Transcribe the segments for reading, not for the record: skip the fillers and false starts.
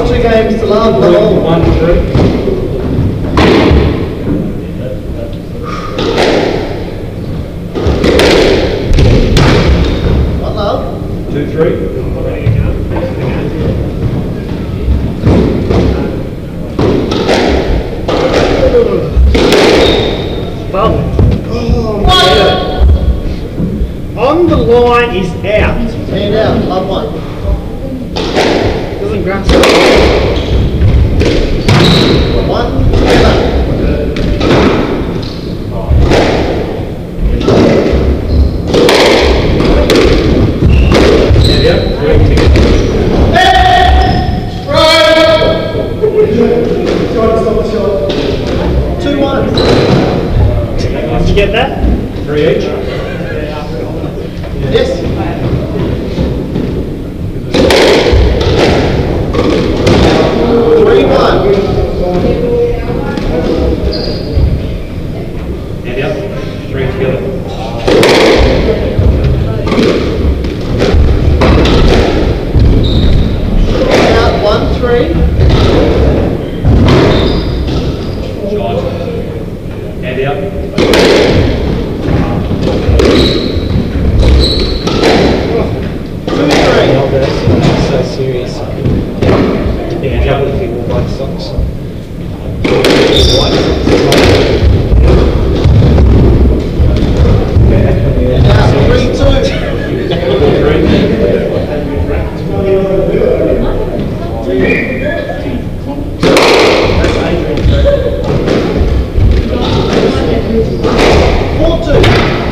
2 games to love. 1-3. One love. 2-3. On the line is out. Hand out, love 1. Doesn't grasp it. 1 together. Two 1s. Did you get that? 3 each. Yes. 3 1. And up. 3 together. Out 1-3. John. And up. 2-3. So serious. And up. White socks. And out 3-2. 4-2.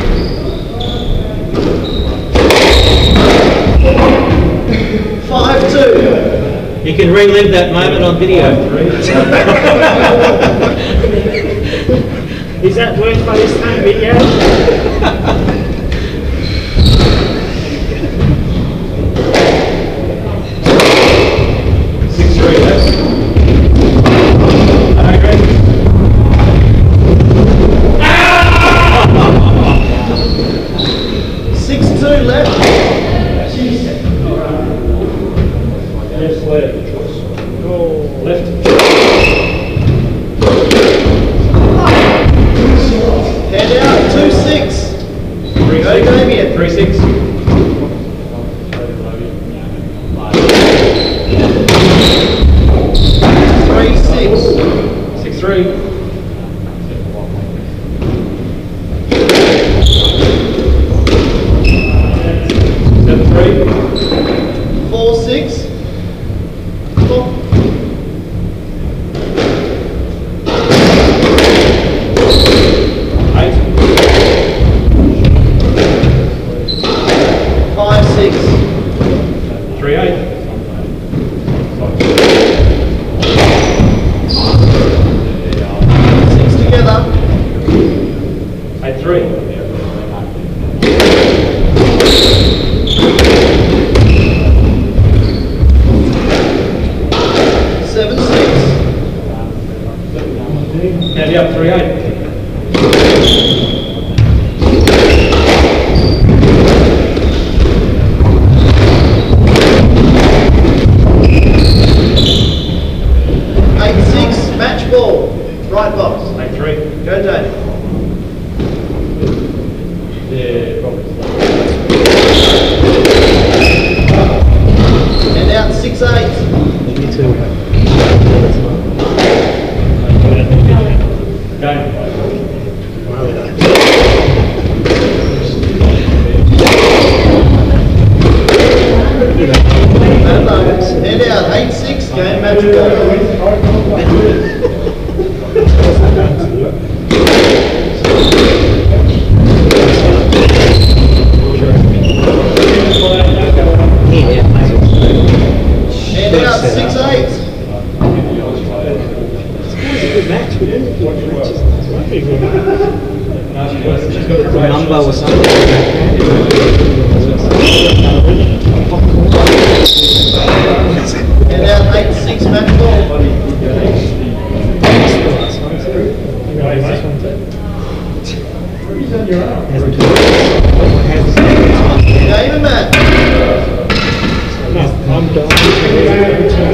5-2. You can relive that moment on video. Is that worth by this time video? 6-3 left. Okay. 6-2 left. Yes, left. Left. Hand out 2-6. 3-6. Go Damian. 3-6. 3-6. 6-3. 7-3. 4-6. 4. 8. 5-6. 3-8. 6 together. 8-3. 7-6. Handy up, 3-8. 8-6. Match ball. Right box. 8-3. Go Dave. Yeah, probably. And out 6-8. Me too. Game. Hand out 8-6. Game match ball. Hand out 6-8. Good match. She's got a great Number or something. And out 8-6 match ball. Game and match. I'm done.